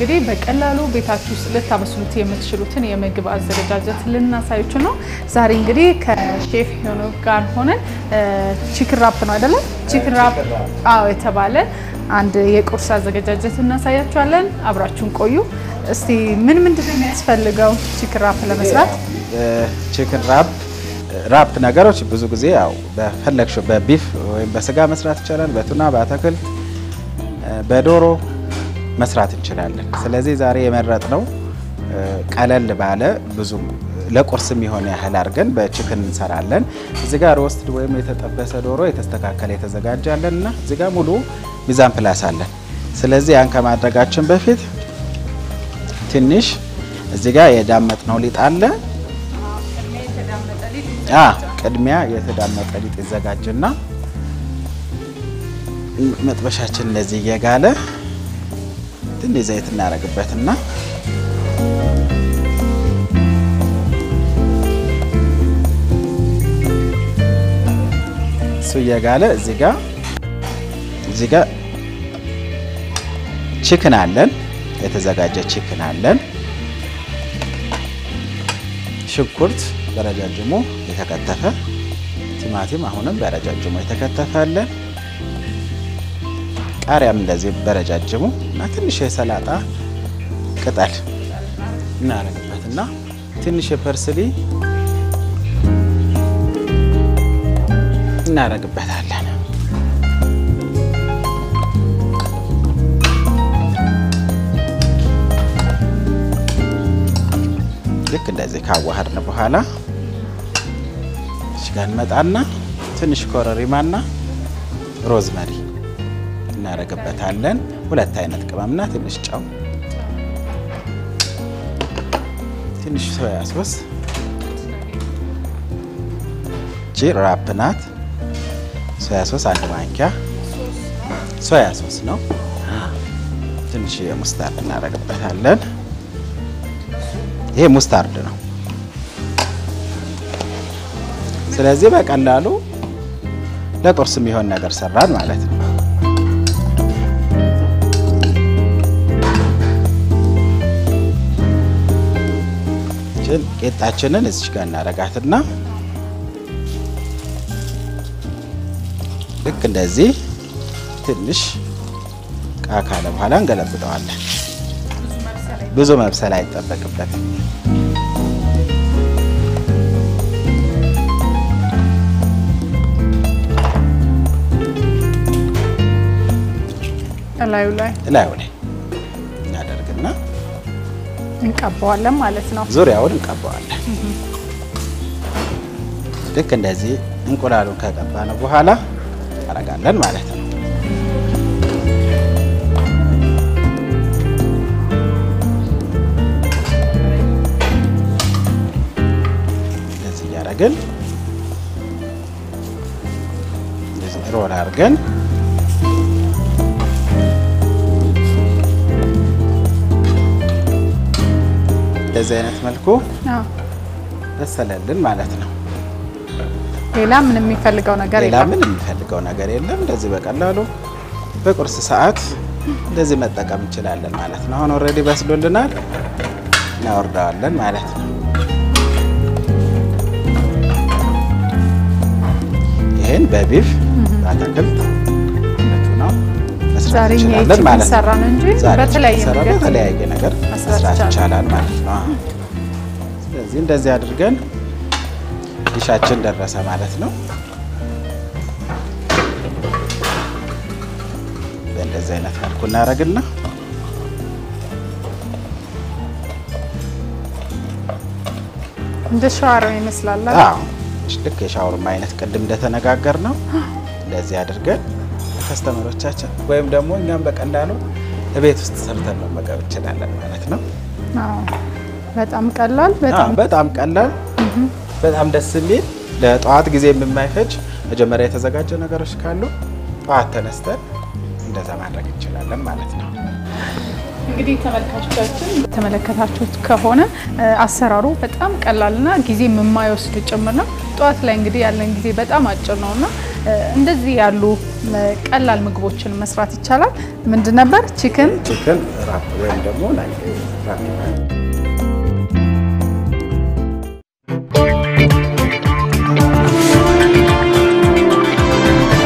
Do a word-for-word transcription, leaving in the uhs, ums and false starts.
እንግዲህ በቀላሉ ቤታችሁ ውስጥ ልታበስሉት የምትችሉትን የምግብ አዘገጃጀት ልናሳያችሁ ነው ዛሬ እንግዲህ ከሼፍ ሄኖክ ጋር ሆነን ቺክን ራፕ ነው አይደለ ቺክን ራፕ አዎ የተባለ አንድ የቁርስ አዘገጃጀት እናሳያችኋለን አብራችሁን ቆዩ እስቲ ምን ምንድን ነው የሚያስፈልገው ቺክን ራፕ ለመስራት ቺክን ራፕ ራፕ ነገሮች ብዙ ጊዜ ያው በፈለግሽው በቢፍ ወይ በስጋ መስራት ይችላል በቱና በአትክልት በዶሮ መስራት እንችላለን ስለዚህ ዛሬ የመረጥነው ቀለል ባለ ብዙ ለቁርስም ይሆን ያህል አርገን በቺክን እንሰራለን እዚህ ጋር ሮስት ወይም የተጠበሰ ዶሮ የተስተካከለ የተዘጋጃለና እዚህ ጋር ሙሉ ሚዛን ፕላስ አለን ስለዚህ ያን ከማድረጋችን በፊት ትንሽ እዚህ ጋር የዳመጥነው ሊጥ አለ አ ቅድሚያ የተዳመጠ ሊጥ ይዘጋጅና መጥበሻችን እንደዚህ እየጋለ ትንሽ ዘይት እናረግበትና እሱ እየጋለ እዚህ ጋር እዚህ ጋር ቺክን አለን የተዘጋጀ ቺክን አለን ሽንኩርት በረጃጅሙ የተከተፈ ቲማቲም አሁንም በረጃጅሙ የተከተፈ አለ ቃሪያም እንደዚህ በረጃጅሙ እና ትንሽ የሰላጣ ቅጠል እናረግበትና ትንሽ የፐርስሊ እናረግበታለን ልክ እንደዚህ ካዋሃድን በኋላ ጋር መጣና ትንሽ ኮረሪማና ሮዝመሪ እናረግበታለን ሁለት አይነት ቅመምና ትንሽ ጨው ትንሽ ሶያ ሶስ ራፕ ናት ሶያ ሶስ አንድ ማንኪያ ሶያ ሶስ ነው ትንሽ የሙስታርድ እናረግበታለን ይሄ ሙስታርድ ነው ስለዚህ በቀላሉ ለቁርስም ይሆን ነገር ሰራን ማለት ነው ቄጣችንን እዚህ ጋር እናረጋትና ልክ እንደዚህ ትንሽ ቃካለ በኋላ እንገለብጠዋለን ብዙ መብሰል አይጠበቅበትም ላዩ ላይ ላዩ ላይ እናደርግና እንቀባዋለን ማለት ነው ዙሪያውን እንቀባዋለን ልክ እንደዚህ እንቁላሉን ከቀባን በኋላ አረጋለን ማለት ነው እንደዚህ ያረጋግን እንደዚህ ሮል አርገን በዚህ አይነት መልኩ አዎ በሰለልን ማለት ነው ሌላ ምን የሚፈልገው ነገር የለም ሌላ ምን የሚፈልገው ነገር የለም እንደዚህ በቀላሉ በቁርስ ሰዓት እንደዚህ መጠቀም እንችላለን ማለት ነው አሁን ኦሬዲ በስሎልናል እናወርዳለን ማለት ነው ይሄን በቢፍ አትክልት ነው ዛሬ እንችላለን ማለት ነው እንጂ በተለያየ ነገር በተለያየ ነገር መስራት ይቻላል ማለት ነው ስለዚህ እንደዚህ አድርገን ዲሻችን ደረሰ ማለት ነው በእንደዚህ አይነት መልኩ እናረግና እንደ ሻወር ይመስላል አዎ ልክ የሻወር አይነት ቅድም እንደተነጋገር ነው እንደዚህ አድርገን ከስተመሮቻችን ወይም ደግሞ እኛም በቀላሉ ለቤት ውስጥ ሰርተን መመገብ እንችላለን ማለት ነው አዎ በጣም ቀላል በጣም በጣም ቀላል በጣም ደስ የሚል ለጧት ጊዜ የማይፈጅ መጀመሪያ የተዘጋጀ ነገሮች ካሉ ጧት ተነስተን እንደዛ ማድረግ እንችላለን ማለት ነው እንግዲህ ተመልካቾቻችን ተመለከታችሁት ከሆነ አሰራሩ በጣም ቀላልና ጊዜ የማይወስድ ጭምር ነው ጧት ላይ እንግዲህ ያለን ጊዜ በጣም አጭር ነውና እንደዚህ ያሉ ቀላል ምግቦችን መስራት ይቻላል ምንድን ነበር chicken chicken wrap ወይም ደግሞ like wrap